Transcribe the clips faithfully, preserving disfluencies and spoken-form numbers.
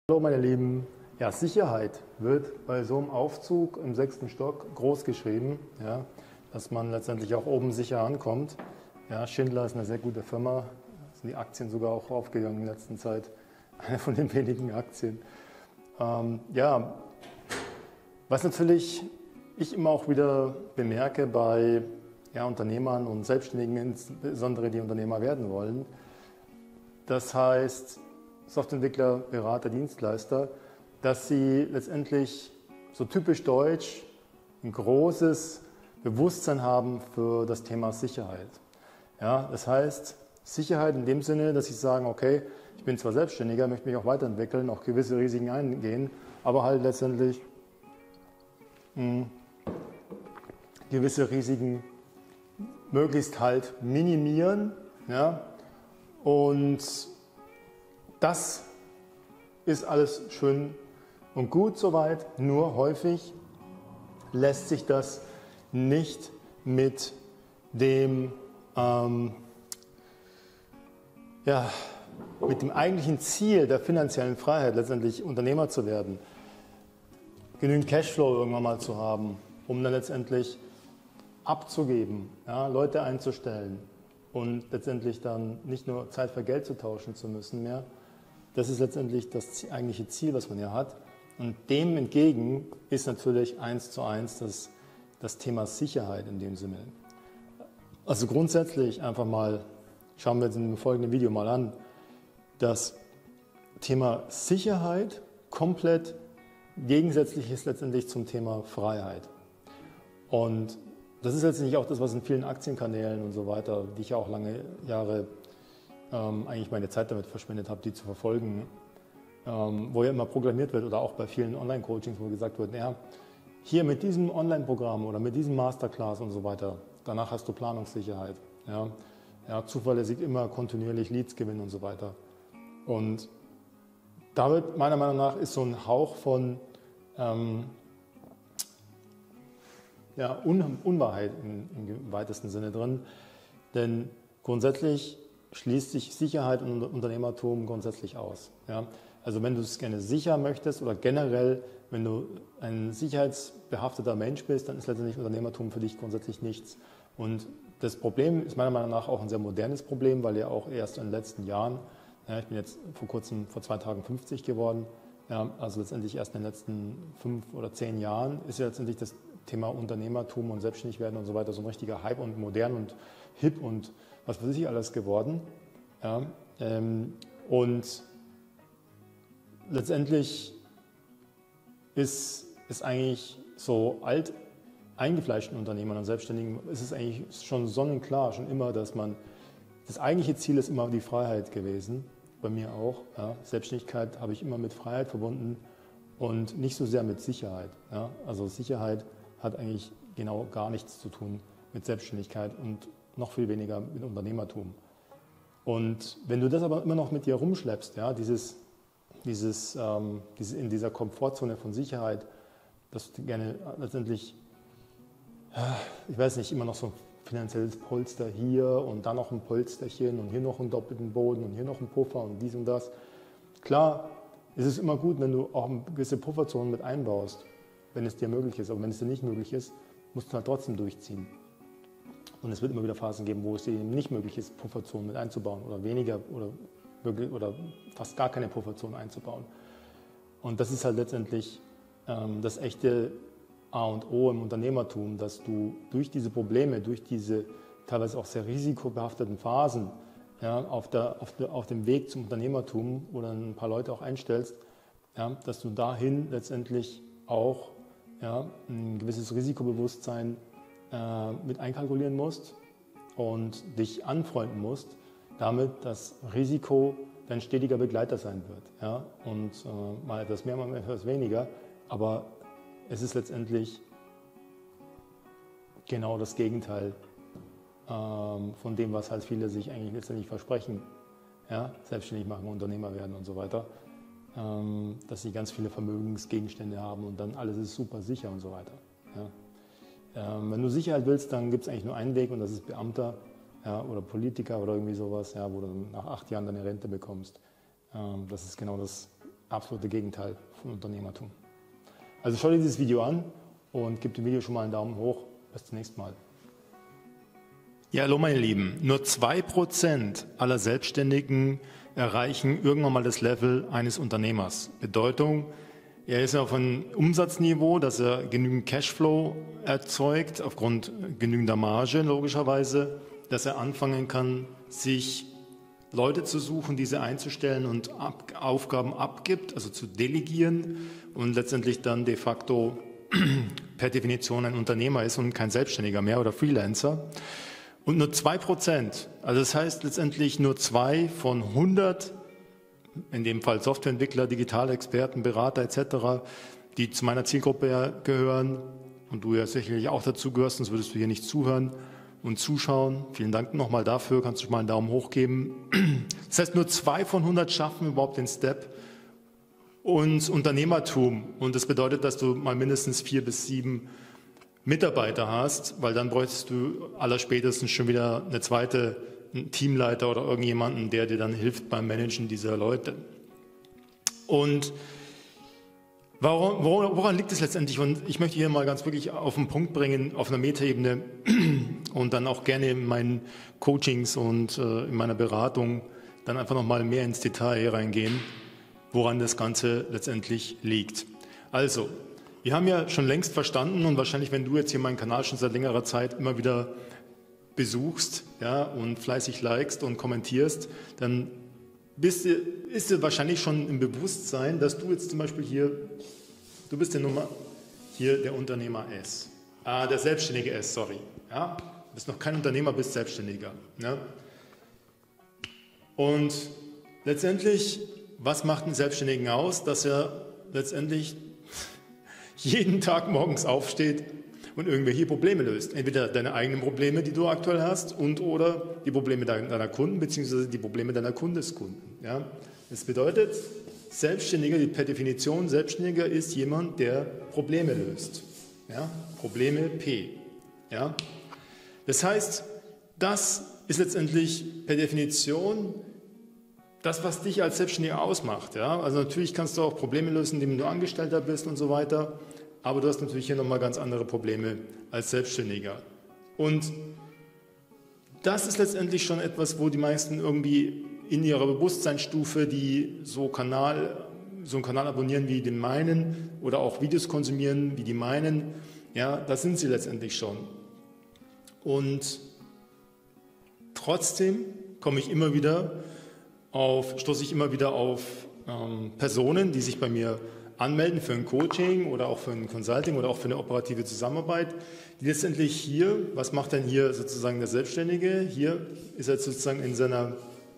Hallo meine Lieben, ja, Sicherheit wird bei so einem Aufzug im sechsten Stock groß geschrieben, ja, dass man letztendlich auch oben sicher ankommt. Ja, Schindler ist eine sehr gute Firma, sind die Aktien sogar auch aufgegangen in der letzten Zeit, eine von den wenigen Aktien. Ähm, ja, was natürlich ich immer auch wieder bemerke bei ja, Unternehmern und Selbstständigen, insbesondere die Unternehmer werden wollen, das heißt Softwareentwickler, Berater, Dienstleister, dass sie letztendlich so typisch deutsch ein großes Bewusstsein haben für das Thema Sicherheit. Ja, das heißt Sicherheit in dem Sinne, dass sie sagen, okay, ich bin zwar Selbstständiger, möchte mich auch weiterentwickeln, auch gewisse Risiken eingehen, aber halt letztendlich mh, gewisse Risiken möglichst halt minimieren. Ja, und das ist alles schön und gut soweit, nur häufig lässt sich das nicht mit dem, ähm, ja, mit dem eigentlichen Ziel der finanziellen Freiheit, letztendlich Unternehmer zu werden, genügend Cashflow irgendwann mal zu haben, um dann letztendlich abzugeben, ja, Leute einzustellen und letztendlich dann nicht nur Zeit für Geld zu tauschen zu müssen mehr. Das ist letztendlich das eigentliche Ziel, was man ja hat. Und dem entgegen ist natürlich eins zu eins das, das Thema Sicherheit in dem Sinne. Also grundsätzlich einfach mal, schauen wir uns in dem folgenden Video mal an, das Thema Sicherheit komplett gegensätzlich ist letztendlich zum Thema Freiheit. Und das ist letztendlich auch das, was in vielen Aktienkanälen und so weiter, die ich ja auch lange Jahre ähm, eigentlich meine Zeit damit verschwendet habe, die zu verfolgen, ähm, wo ja immer programmiert wird oder auch bei vielen Online-Coachings, wo gesagt wird, ja, hier mit diesem Online-Programm oder mit diesem Masterclass und so weiter, danach hast du Planungssicherheit. Ja, ja, zuverlässig immer kontinuierlich Leads gewinnen und so weiter. Und damit, meiner Meinung nach, ist so ein Hauch von ähm, ja, Un Unwahrheit im, im weitesten Sinne drin, denn grundsätzlich schließt sich Sicherheit und Unternehmertum grundsätzlich aus. Ja? Also wenn du es gerne sicher möchtest oder generell, wenn du ein sicherheitsbehafteter Mensch bist, dann ist letztendlich Unternehmertum für dich grundsätzlich nichts. Und das Problem ist meiner Meinung nach auch ein sehr modernes Problem, weil ja auch erst in den letzten Jahren, ja, ich bin jetzt vor kurzem, vor zwei Tagen fünfzig geworden, ja, also letztendlich erst in den letzten fünf oder zehn Jahren ist ja letztendlich das Thema Unternehmertum und selbstständig werden und so weiter so ein richtiger Hype und modern und hip und was weiß ich alles geworden. Ja, ähm, und letztendlich ist es eigentlich so alt eingefleischten Unternehmern und Selbstständigen ist es eigentlich schon sonnenklar, schon immer, dass man, das eigentliche Ziel ist immer die Freiheit gewesen, bei mir auch. Ja. Selbstständigkeit habe ich immer mit Freiheit verbunden und nicht so sehr mit Sicherheit. Ja. Also Sicherheit hat eigentlich genau gar nichts zu tun mit Selbstständigkeit und noch viel weniger mit Unternehmertum. Und wenn du das aber immer noch mit dir rumschleppst, ja, dieses, dieses, ähm, dieses in dieser Komfortzone von Sicherheit, dass du gerne letztendlich, ich weiß nicht, immer noch so ein finanzielles Polster hier und dann noch ein Polsterchen und hier noch einen doppelten Boden und hier noch ein Puffer und dies und das. Klar, ist es immer gut, wenn du auch gewisse Pufferzonen mit einbaust, wenn es dir möglich ist. Aber wenn es dir nicht möglich ist, musst du halt trotzdem durchziehen. Und es wird immer wieder Phasen geben, wo es dir eben nicht möglich ist, Pufferzonen mit einzubauen oder weniger oder, oder fast gar keine Pufferzonen einzubauen. Und das ist halt letztendlich ähm, das echte A und O im Unternehmertum, dass du durch diese Probleme, durch diese teilweise auch sehr risikobehafteten Phasen, ja, auf, der, auf, der, auf dem Weg zum Unternehmertum, wo dann ein paar Leute auch einstellst, ja, dass du dahin letztendlich auch ja, ein gewisses Risikobewusstsein äh, mit einkalkulieren musst und dich anfreunden musst, damit das Risiko dein stetiger Begleiter sein wird. Ja? Und äh, mal etwas mehr, mal etwas weniger, aber es ist letztendlich genau das Gegenteil ähm, von dem, was halt viele sich eigentlich letztendlich versprechen. Ja? Selbstständig machen, Unternehmer werden und so weiter. Ähm, dass sie ganz viele Vermögensgegenstände haben und dann alles ist super sicher und so weiter. Ja? Ähm, wenn du Sicherheit willst, dann gibt es eigentlich nur einen Weg und das ist Beamter, ja, oder Politiker oder irgendwie sowas, ja, wo du nach acht Jahren deine Rente bekommst. Ähm, das ist genau das absolute Gegenteil von Unternehmertum. Also schau dir dieses Video an und gib dem Video schon mal einen Daumen hoch. Bis zum nächsten Mal. Ja, hallo meine Lieben. Nur zwei Prozent aller Selbstständigen erreichen irgendwann mal das Level eines Unternehmers. Bedeutung, er ist auf einem Umsatzniveau, dass er genügend Cashflow erzeugt, aufgrund genügender Marge logischerweise, dass er anfangen kann, sich Leute zu suchen, diese einzustellen und ab, Aufgaben abgibt, also zu delegieren und letztendlich dann de facto per Definition ein Unternehmer ist und kein Selbstständiger mehr oder Freelancer. Und nur zwei Prozent, also das heißt letztendlich nur zwei von hundert, in dem Fall Softwareentwickler, digitale Experten, Berater et cetera, die zu meiner Zielgruppe gehören und du ja sicherlich auch dazu gehörst, sonst würdest du hier nicht zuhören und zuschauen. Vielen Dank nochmal dafür, kannst du schon mal einen Daumen hoch geben. Das heißt, nur zwei von hundert schaffen überhaupt den Step und Unternehmertum. Und das bedeutet, dass du mal mindestens vier bis sieben Mitarbeiter hast, weil dann bräuchtest du allerspätestens schon wieder eine zweite einen Teamleiter oder irgendjemanden, der dir dann hilft beim Managen dieser Leute. Und warum, woran liegt es letztendlich? Und ich möchte hier mal ganz wirklich auf den Punkt bringen, auf einer Metaebene und dann auch gerne in meinen Coachings und äh, in meiner Beratung dann einfach nochmal mehr ins Detail reingehen, woran das Ganze letztendlich liegt. Also, wir haben ja schon längst verstanden und wahrscheinlich, wenn du jetzt hier meinen Kanal schon seit längerer Zeit immer wieder besuchst, ja, und fleißig likest und kommentierst, dann bist du, ist dir wahrscheinlich schon im Bewusstsein, dass du jetzt zum Beispiel hier, du bist der Nummer, hier der Unternehmer S, ah, der Selbstständige S, sorry, ja, du bist noch kein Unternehmer, bist Selbstständiger, ja. Und letztendlich, was macht einen Selbstständigen aus, dass er letztendlich jeden Tag morgens aufsteht und irgendwelche Probleme löst. Entweder deine eigenen Probleme, die du aktuell hast, und oder die Probleme deiner Kunden, beziehungsweise die Probleme deiner Kundeskunden. Ja? Das bedeutet, Selbstständiger, per Definition, Selbstständiger ist jemand, der Probleme löst. Ja? Probleme P. Ja? Das heißt, das ist letztendlich per Definition das, was dich als Selbstständiger ausmacht. Ja? Also natürlich kannst du auch Probleme lösen, indem du Angestellter bist und so weiter. Aber du hast natürlich hier nochmal ganz andere Probleme als Selbstständiger. Und das ist letztendlich schon etwas, wo die meisten irgendwie in ihrer Bewusstseinsstufe, die so, Kanal, so einen Kanal abonnieren wie den meinen oder auch Videos konsumieren wie die meinen, ja, da sind sie letztendlich schon. Und trotzdem komme ich immer wieder auf, stoße ich immer wieder auf ähm, Personen, die sich bei mir anmelden für ein Coaching oder auch für ein Consulting oder auch für eine operative Zusammenarbeit, die letztendlich hier, was macht denn hier sozusagen der Selbstständige? Hier ist er sozusagen in seiner,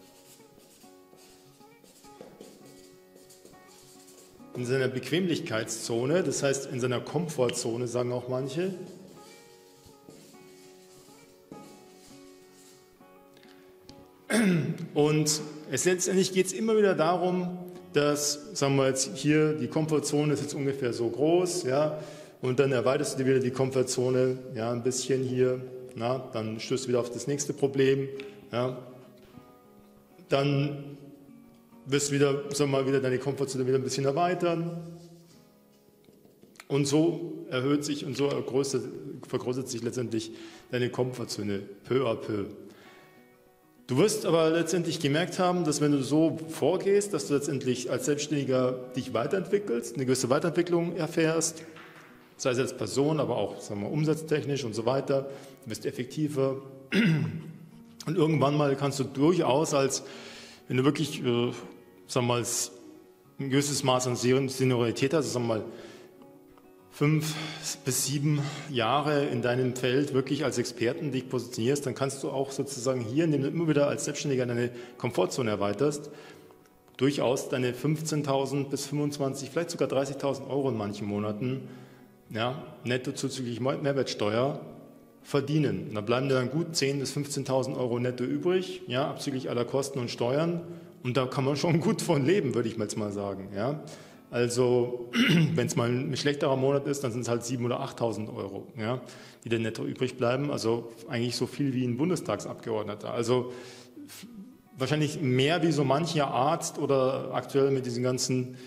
in seiner Bequemlichkeitszone, das heißt in seiner Komfortzone, sagen auch manche. Und es letztendlich geht es immer wieder darum, dass, sagen wir jetzt hier, die Komfortzone ist jetzt ungefähr so groß, ja, und dann erweiterst du dir wieder die Komfortzone, ja, ein bisschen hier, na, dann stößt du wieder auf das nächste Problem, ja, dann wirst du wieder, sagen wir mal, wieder deine Komfortzone wieder ein bisschen erweitern und so erhöht sich und so vergrößert, vergrößert sich letztendlich deine Komfortzone peu à peu. Du wirst aber letztendlich gemerkt haben, dass wenn du so vorgehst, dass du letztendlich als Selbstständiger dich weiterentwickelst, eine gewisse Weiterentwicklung erfährst, sei es als Person, aber auch, sagen wir, umsatztechnisch und so weiter, du bist effektiver und irgendwann mal kannst du durchaus als, wenn du wirklich, äh, sagen wir mal, ein gewisses Maß an Seniorität hast, sagen wir mal, fünf bis sieben Jahre in deinem Feld wirklich als Experten dich positionierst, dann kannst du auch sozusagen hier, indem du immer wieder als Selbstständiger deine Komfortzone erweiterst, durchaus deine fünfzehntausend bis fünfundzwanzig, vielleicht sogar dreißigtausend Euro in manchen Monaten, ja, netto zuzüglich Mehrwertsteuer verdienen. Und da bleiben dir dann gut zehntausend bis fünfzehntausend Euro netto übrig, ja, abzüglich aller Kosten und Steuern. Und da kann man schon gut von leben, würde ich jetzt mal sagen, ja. Also, wenn es mal ein schlechterer Monat ist, dann sind es halt siebentausend oder achttausend Euro, ja, die dann netto übrig bleiben. Also eigentlich so viel wie ein Bundestagsabgeordneter. Also wahrscheinlich mehr wie so mancher Arzt oder aktuell mit diesen ganzen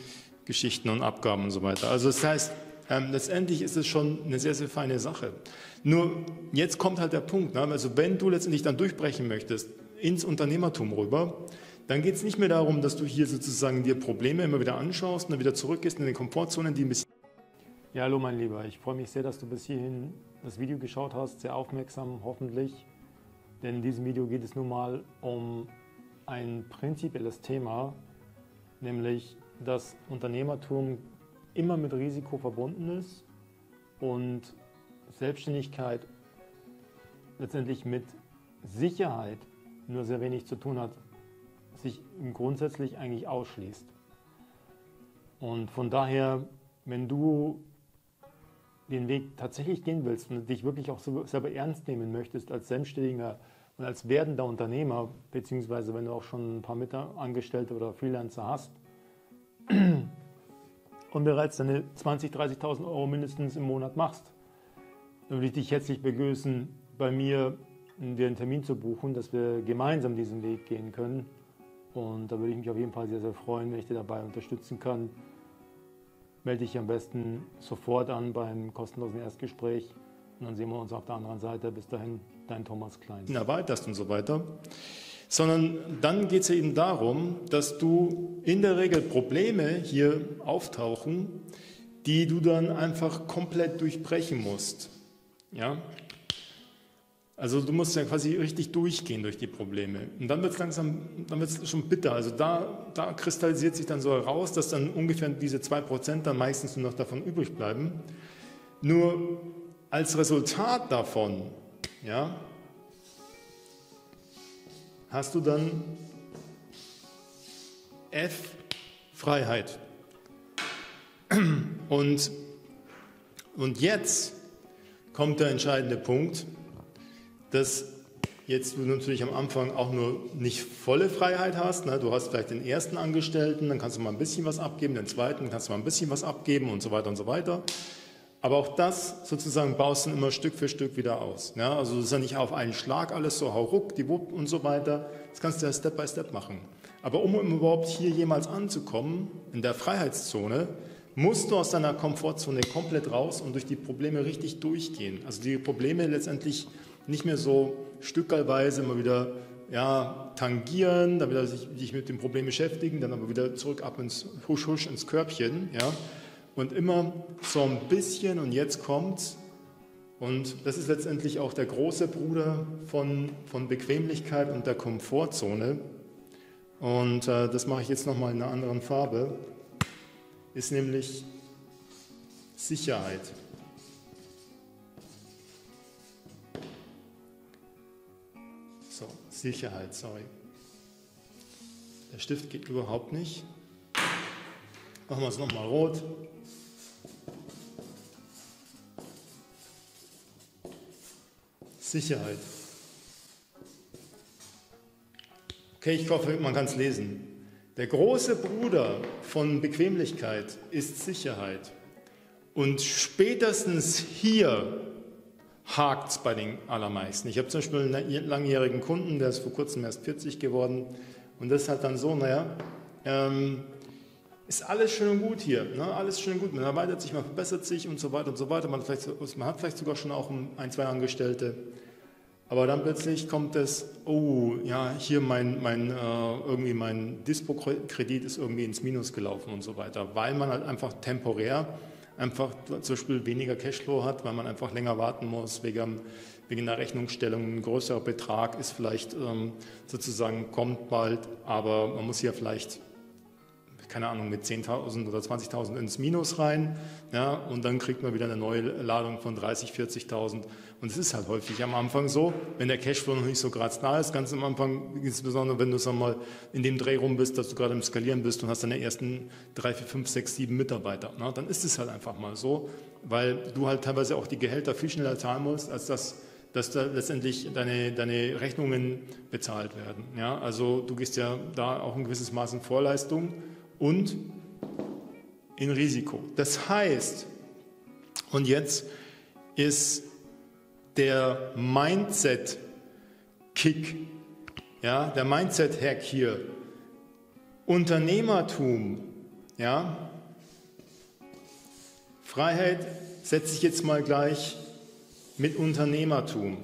Geschichten und Abgaben und so weiter. Also das heißt, ähm, letztendlich ist es schon eine sehr, sehr feine Sache. Nur jetzt kommt halt der Punkt, ne? Also wenn du letztendlich dann durchbrechen möchtest ins Unternehmertum rüber, dann geht es nicht mehr darum, dass du hier sozusagen dir Probleme immer wieder anschaust und dann wieder zurückgehst in die Komfortzonen, die ein bisschen... Ja, hallo mein Lieber, ich freue mich sehr, dass du bis hierhin das Video geschaut hast, sehr aufmerksam hoffentlich, denn in diesem Video geht es nun mal um ein prinzipielles Thema, nämlich dass Unternehmertum immer mit Risiko verbunden ist und Selbstständigkeit letztendlich mit Sicherheit nur sehr wenig zu tun hat, sich grundsätzlich eigentlich ausschließt. Und von daher, wenn du den Weg tatsächlich gehen willst und dich wirklich auch selber ernst nehmen möchtest als Selbstständiger und als werdender Unternehmer, beziehungsweise wenn du auch schon ein paar Mitangestellte oder Freelancer hast, und bereits deine zwanzigtausend, dreißigtausend Euro mindestens im Monat machst, dann würde ich dich herzlich begrüßen, bei mir dir einen Termin zu buchen, dass wir gemeinsam diesen Weg gehen können. Und da würde ich mich auf jeden Fall sehr, sehr freuen, wenn ich dir dabei unterstützen kann. Melde dich am besten sofort an beim kostenlosen Erstgespräch und dann sehen wir uns auf der anderen Seite. Bis dahin, dein Thomas Klein. Erweiterst und so weiter. Sondern dann geht es ja eben darum, dass du in der Regel Probleme hier auftauchen, die du dann einfach komplett durchbrechen musst. Ja? Also du musst ja quasi richtig durchgehen durch die Probleme. Und dann wird es langsam, dann wird es schon bitter. Also da, da kristallisiert sich dann so heraus, dass dann ungefähr diese zwei Prozent dann meistens nur noch davon übrig bleiben. Nur als Resultat davon, ja, hast du dann F, Freiheit. Und, und jetzt kommt der entscheidende Punkt, dass jetzt du natürlich am Anfang auch nur nicht volle Freiheit hast. Ne? Du hast vielleicht den ersten Angestellten, dann kannst du mal ein bisschen was abgeben, den zweiten kannst du mal ein bisschen was abgeben und so weiter und so weiter. Aber auch das sozusagen baust du immer Stück für Stück wieder aus. Ja, also das ist ja nicht auf einen Schlag alles so hauruck, die Wupp und so weiter. Das kannst du ja Step by Step machen. Aber um überhaupt hier jemals anzukommen, in der Freiheitszone, musst du aus deiner Komfortzone komplett raus und durch die Probleme richtig durchgehen. Also die Probleme letztendlich nicht mehr so stückelweise immer wieder ja, tangieren, dann wieder sich, sich mit dem Problem beschäftigen, dann aber wieder zurück ab ins Husch, Husch, ins Körbchen, ja. Und immer so ein bisschen und jetzt kommt's. Und das ist letztendlich auch der große Bruder von, von Bequemlichkeit und der Komfortzone. Und äh, das mache ich jetzt nochmal in einer anderen Farbe. Ist nämlich Sicherheit. So, Sicherheit, sorry. Der Stift geht überhaupt nicht. Machen wir es nochmal rot. Sicherheit. Okay, ich hoffe, man kann es lesen. Der große Bruder von Bequemlichkeit ist Sicherheit. Und spätestens hier hakt es bei den allermeisten. Ich habe zum Beispiel einen langjährigen Kunden, der ist vor kurzem erst vierzig geworden. Und das hat dann so, naja, ähm, ist alles schön und gut hier, ne? Alles schön und gut. Man erweitert sich, man verbessert sich und so weiter und so weiter. Man, vielleicht, man hat vielleicht sogar schon auch ein, zwei Angestellte. Aber dann plötzlich kommt es, oh, ja, hier mein, mein, äh, irgendwie mein Dispo-Kredit ist irgendwie ins Minus gelaufen und so weiter, weil man halt einfach temporär einfach zum Beispiel weniger Cashflow hat, weil man einfach länger warten muss, wegen, wegen der Rechnungsstellung. Ein größerer Betrag ist vielleicht ähm, sozusagen, kommt bald, aber man muss hier vielleicht, keine Ahnung, mit zehntausend oder zwanzigtausend ins Minus rein, ja, und dann kriegt man wieder eine neue Ladung von dreißigtausend, vierzigtausend. Und es ist halt häufig am Anfang so, wenn der Cashflow noch nicht so gerade nah ist, ganz am Anfang, insbesondere wenn du sag mal, in dem Dreh rum bist, dass du gerade im Skalieren bist und hast deine ersten drei, vier, fünf, sechs, sieben Mitarbeiter, na, dann ist es halt einfach mal so, weil du halt teilweise auch die Gehälter viel schneller zahlen musst, als dass, dass da letztendlich deine, deine Rechnungen bezahlt werden. Ja? Also du gehst ja da auch ein gewisses Maß in Vorleistung und in Risiko. Das heißt, und jetzt ist der Mindset-Kick, ja, der Mindset-Hack hier, Unternehmertum, ja, Freiheit setze ich jetzt mal gleich mit Unternehmertum.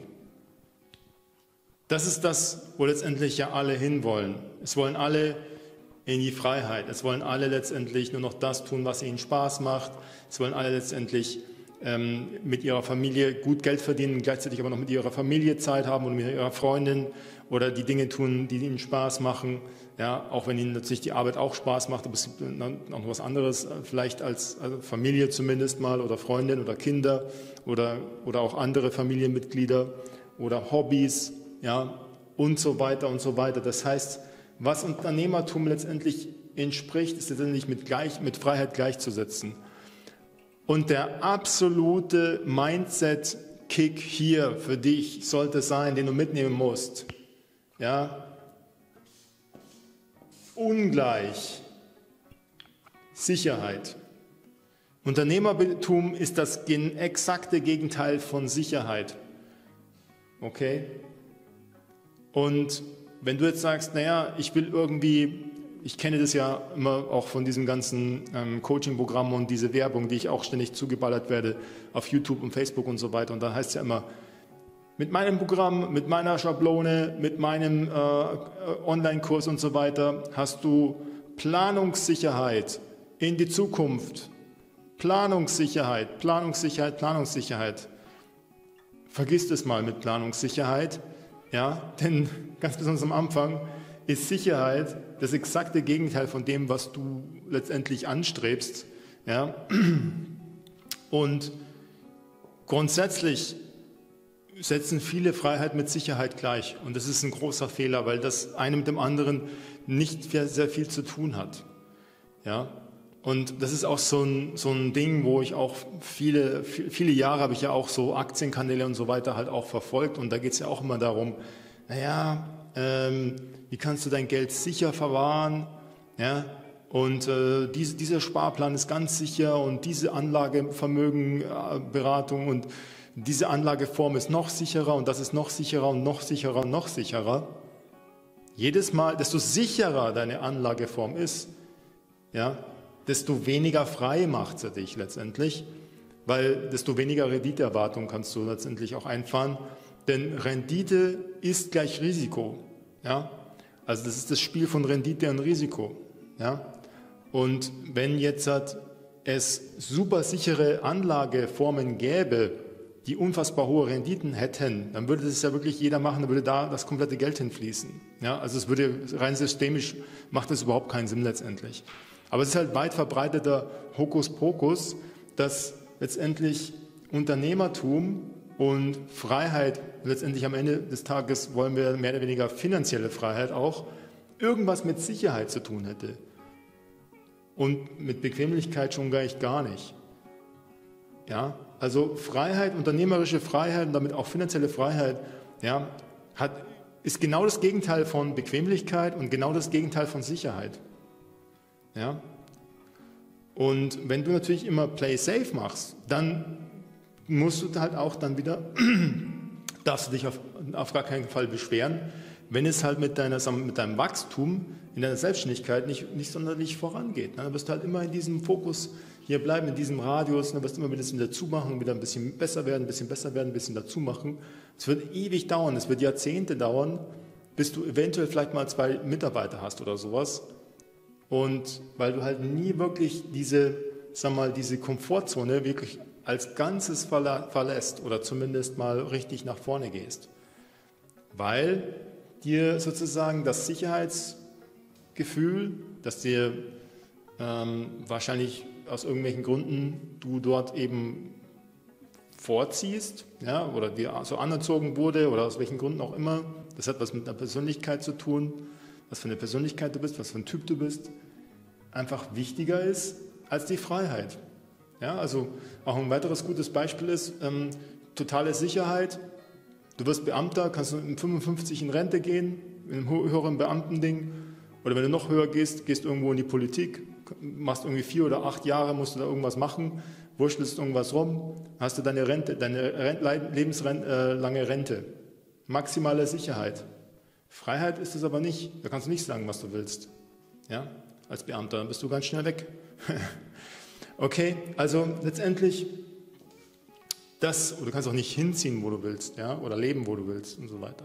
Das ist das, wo letztendlich ja alle hinwollen. Es wollen alle in die Freiheit. Es wollen alle letztendlich nur noch das tun, was ihnen Spaß macht. Es wollen alle letztendlich ähm, mit ihrer Familie gut Geld verdienen, gleichzeitig aber noch mit ihrer Familie Zeit haben und mit ihrer Freundin oder die Dinge tun, die ihnen Spaß machen. Ja, auch wenn ihnen natürlich die Arbeit auch Spaß macht, aber es gibt noch was anderes, vielleicht als also Familie zumindest mal oder Freundin oder Kinder oder, oder auch andere Familienmitglieder oder Hobbys, ja, und so weiter und so weiter. Das heißt, was Unternehmertum letztendlich entspricht, ist letztendlich mit, gleich, mit Freiheit gleichzusetzen. Und der absolute Mindset-Kick hier für dich sollte sein, den du mitnehmen musst. Ja, ungleich Sicherheit. Unternehmertum ist das exakte Gegenteil von Sicherheit. Okay? Und wenn du jetzt sagst, naja, ich will irgendwie, ich kenne das ja immer auch von diesem ganzen ähm, Coaching-Programm und diese Werbung, die ich auch ständig zugeballert werde auf YouTube und Facebook und so weiter. Und da heißt es ja immer, mit meinem Programm, mit meiner Schablone, mit meinem äh, Online-Kurs und so weiter hast du Planungssicherheit in die Zukunft. Planungssicherheit, Planungssicherheit, Planungssicherheit. Vergiss das mal mit Planungssicherheit, ja, denn ganz besonders am Anfang ist Sicherheit das exakte Gegenteil von dem, was du letztendlich anstrebst. Ja. Und grundsätzlich setzen viele Freiheit mit Sicherheit gleich. Und das ist ein großer Fehler, weil das eine mit dem anderen nicht sehr viel zu tun hat. Ja. Und das ist auch so ein, so ein Ding, wo ich auch viele, viele Jahre habe ich ja auch so Aktienkanäle und so weiter halt auch verfolgt. Und da geht es ja auch immer darum, naja, ähm, wie kannst du dein Geld sicher verwahren? Ja? Und äh, diese, dieser Sparplan ist ganz sicher und diese Anlagevermögenberatung und diese Anlageform ist noch sicherer und das ist noch sicherer und noch sicherer und noch sicherer. Jedes Mal, desto sicherer deine Anlageform ist, ja, desto weniger frei macht sie dich letztendlich, weil desto weniger Renditeerwartung kannst du letztendlich auch einfahren. Denn Rendite ist gleich Risiko. Ja? Also das ist das Spiel von Rendite und Risiko. Ja? Und wenn jetzt es super sichere Anlageformen gäbe, die unfassbar hohe Renditen hätten, dann würde das ja wirklich jeder machen, dann würde da das komplette Geld hinfließen. Ja? Also es würde rein systemisch, macht das überhaupt keinen Sinn letztendlich. Aber es ist halt weit verbreiteter Hokuspokus, dass letztendlich Unternehmertum und Freiheit, letztendlich am Ende des Tages wollen wir mehr oder weniger finanzielle Freiheit auch, irgendwas mit Sicherheit zu tun hätte. Und mit Bequemlichkeit schon gar nicht. Gar nicht. Ja, also Freiheit, unternehmerische Freiheit und damit auch finanzielle Freiheit, ja, hat, ist genau das Gegenteil von Bequemlichkeit und genau das Gegenteil von Sicherheit. Ja? Und wenn du natürlich immer Play Safe machst, dann musst du halt auch dann wieder, darfst du dich auf, auf gar keinen Fall beschweren, wenn es halt mit, deiner, mit deinem Wachstum in deiner Selbstständigkeit nicht, nicht sonderlich vorangeht. Dann wirst du halt immer in diesem Fokus hier bleiben, in diesem Radius, dann wirst du immer wieder ein bisschen dazu machen, wieder ein bisschen besser werden, ein bisschen besser werden, ein bisschen dazu machen. Es wird ewig dauern, es wird Jahrzehnte dauern, bis du eventuell vielleicht mal zwei Mitarbeiter hast oder sowas. Und weil du halt nie wirklich diese, sag mal, diese Komfortzone wirklich als Ganzes verlässt oder zumindest mal richtig nach vorne gehst. Weil dir sozusagen das Sicherheitsgefühl, das dir ähm, wahrscheinlich aus irgendwelchen Gründen du dort eben vorziehst, ja, oder dir so anerzogen wurde oder aus welchen Gründen auch immer, das hat was mit einer Persönlichkeit zu tun, was für eine Persönlichkeit du bist, was für ein Typ du bist, einfach wichtiger ist als die Freiheit. Ja, also auch ein weiteres gutes Beispiel ist ähm, totale Sicherheit. Du wirst Beamter, kannst du mit fünfundfünfzig in Rente gehen, mit einem höheren Beamtending. Oder wenn du noch höher gehst, gehst irgendwo in die Politik, machst irgendwie vier oder acht Jahre, musst du da irgendwas machen, wurschtelst irgendwas rum, hast du deine Rente, deine Rente, lebenslange Rente. Maximale Sicherheit. Freiheit ist es aber nicht. Da kannst du nicht sagen, was du willst. Ja? Als Beamter, dann bist du ganz schnell weg. Okay, also letztendlich das, oder du kannst auch nicht hinziehen, wo du willst, ja, oder leben, wo du willst und so weiter.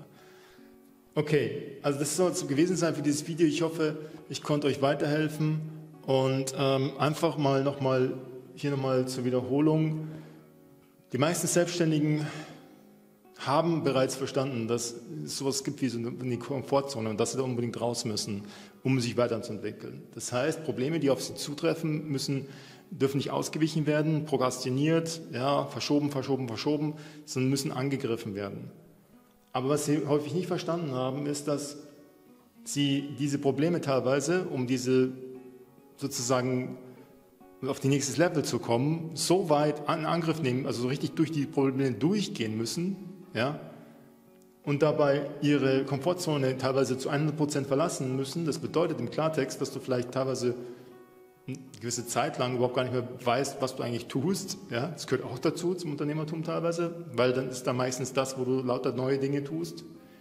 Okay, also das soll es so gewesen sein für dieses Video. Ich hoffe, ich konnte euch weiterhelfen und ähm, einfach mal nochmal, hier nochmal zur Wiederholung. Die meisten Selbstständigen haben bereits verstanden, dass es sowas gibt wie so eine Komfortzone und dass sie da unbedingt raus müssen, um sich weiterzuentwickeln. Das heißt, Probleme, die auf sie zutreffen, müssen, dürfen nicht ausgewichen werden, prokrastiniert, ja, verschoben, verschoben, verschoben, sondern müssen angegriffen werden. Aber was sie häufig nicht verstanden haben, ist, dass sie diese Probleme teilweise, um diese sozusagen auf die nächste Level zu kommen, so weit in Angriff nehmen, also so richtig durch die Probleme durchgehen müssen, ja, und dabei ihre Komfortzone teilweise zu hundert Prozent verlassen müssen. Das bedeutet im Klartext, dass du vielleicht teilweise eine gewisse Zeit lang überhaupt gar nicht mehr weißt, was du eigentlich tust. Ja, das gehört auch dazu, zum Unternehmertum teilweise, weil dann ist da meistens das, wo du lauter neue Dinge tust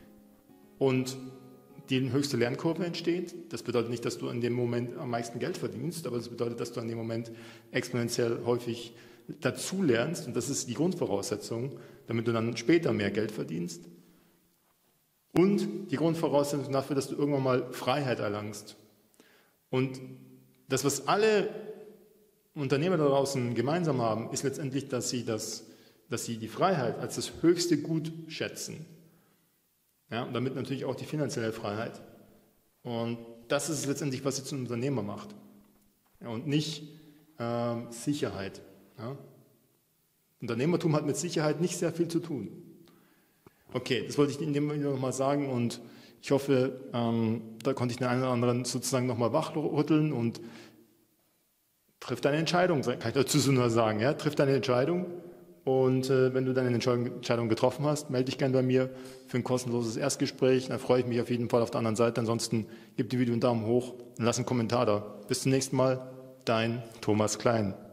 und die höchste Lernkurve entsteht. Das bedeutet nicht, dass du in dem Moment am meisten Geld verdienst, aber das bedeutet, dass du in dem Moment exponentiell häufig dazu lernst und das ist die Grundvoraussetzung, damit du dann später mehr Geld verdienst. Und die Grundvoraussetzung dafür, dass du irgendwann mal Freiheit erlangst. Und das, was alle Unternehmer da draußen gemeinsam haben, ist letztendlich, dass sie, das, dass sie die Freiheit als das höchste Gut schätzen. Ja, und damit natürlich auch die finanzielle Freiheit. Und das ist letztendlich, was sie zum Unternehmer macht. Ja, und nicht äh, Sicherheit. Ja. Unternehmertum hat mit Sicherheit nicht sehr viel zu tun. Okay, das wollte ich in dem Video nochmal sagen und ich hoffe, ähm, da konnte ich den einen oder anderen sozusagen nochmal wachrütteln und triff deine Entscheidung, kann ich dazu so nur sagen. Ja? Triff deine Entscheidung und äh, wenn du deine Entscheidung getroffen hast, melde dich gerne bei mir für ein kostenloses Erstgespräch. Da freue ich mich auf jeden Fall auf der anderen Seite. Ansonsten gib dem Video einen Daumen hoch und lass einen Kommentar da. Bis zum nächsten Mal, dein Thomas Klein.